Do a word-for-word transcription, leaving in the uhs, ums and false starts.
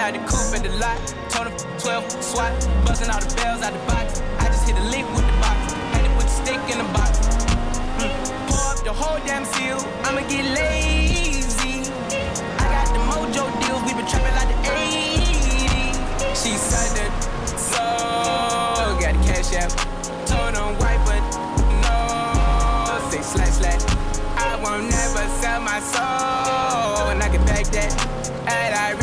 out the coupe at the lot. Told him twelve, swat, buzzing all the bells out the box. I just hit a lick with the box. Had to put the stick in the box. Mm. Pour up the whole damn seal. I'ma get lazy. I got the mojo deals. We been trapping like the eighties. She said that so got the cash out. Told him white, but no. Say slash slash. I won't never sell my soul. And I can back that. And I